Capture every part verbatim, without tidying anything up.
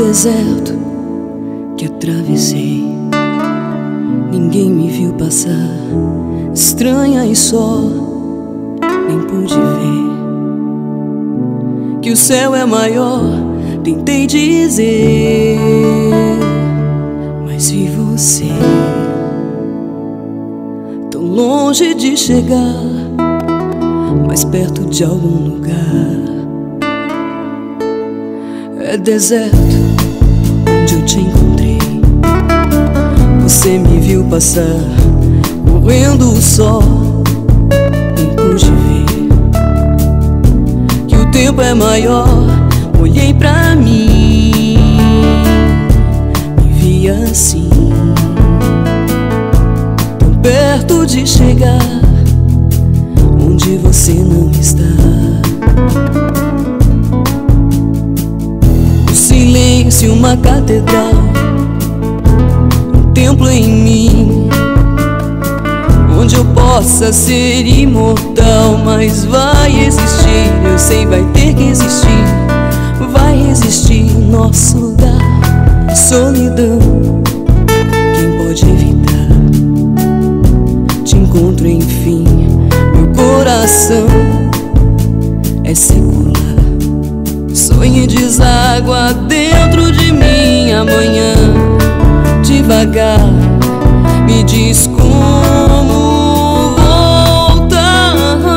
deserto que atravessei, ninguém me viu passar, estranha e só, nem pude ver que o céu é maior. Tentei dizer, mas vi você tão longe de chegar, mais perto de algum lugar. É deserto onde eu te encontrei, você me viu passar, correndo só, nem pude ver que o tempo é maior. Olhei pra mim, me vi assim, tão perto de chegar onde você não está. O silêncio, uma catedral, um templo em mim, onde eu possa ser imortal. Mas vai existir, eu sei, vai ter que existir, vai existir nosso lugar. Solidão, quem pode evitar? Te encontro enfim, meu coração é secular. Sonho e deságua dentro de mim. Amanhã, devagar, me diz como voltar.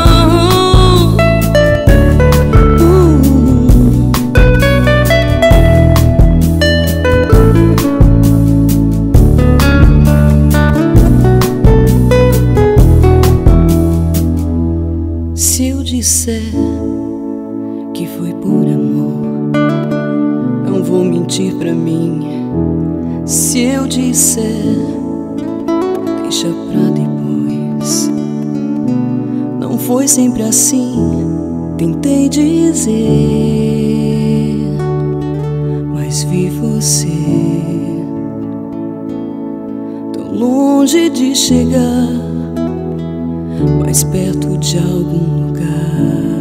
Se eu disser que foi por amor, não vou mentir pra mim. Se eu disser, deixa pra depois. Não foi sempre assim, tentei dizer, mas vi você tão longe de chegar, mais perto de algum lugar.